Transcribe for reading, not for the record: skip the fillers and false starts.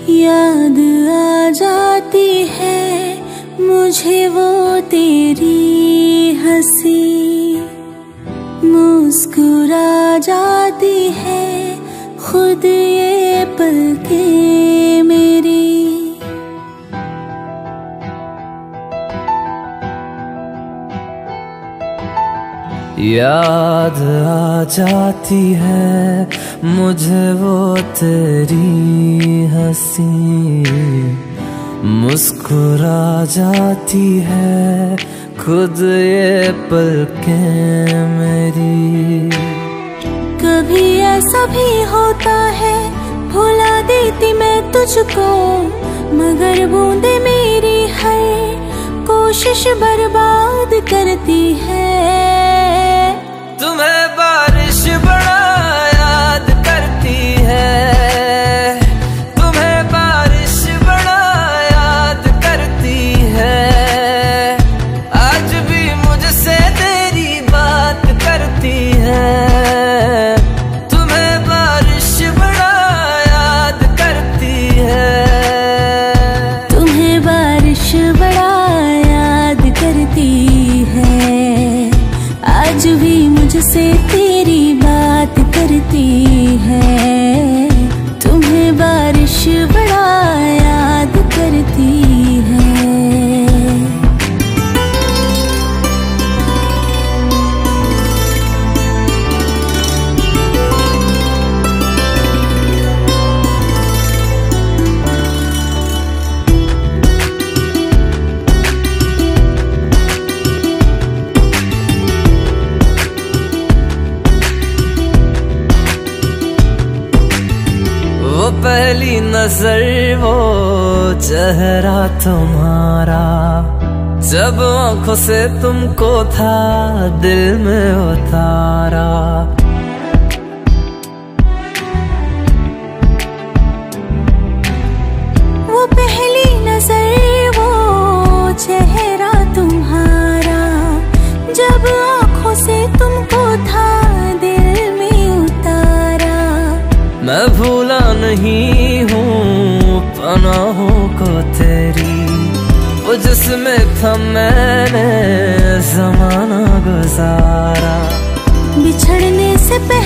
याद आ जाती है मुझे वो तेरी हंसी, मुस्कुरा जाती है खुद ये पलकें मेरी। याद आ जाती है मुझे वो तेरी हंसी, मुस्कुरा जाती है खुद ये पलकें मेरी। कभी ऐसा भी होता है भुला देती मैं तुझको, मगर बूंदे मेरी हर कोशिश बर्बाद करती है। तुम्हें बारिश बड़ा याद करती है, तुम्हें बारिश बड़ा याद करती है, आज भी मुझसे तेरी बात करती है। तुम्हें बारिश बड़ा याद करती है, तुम्हें बारिश बड़ा याद करती है, आज भी मुझसे तेरी बात करती है। तुम्हें बारिश बड़ा याद करती है। पहली नजर वो चेहरा तुम्हारा, जब आंखों से तुमको था दिल में उतारा। वो पहली नजर वो चेहरा तुम्हारा, जब आंखों से तुमको था दिल में उतारा। मैं भूला नहीं हूँ पनाहों को तेरी, वो जिसमें था मैंने जमाना गुजारा। बिछड़ने से पहले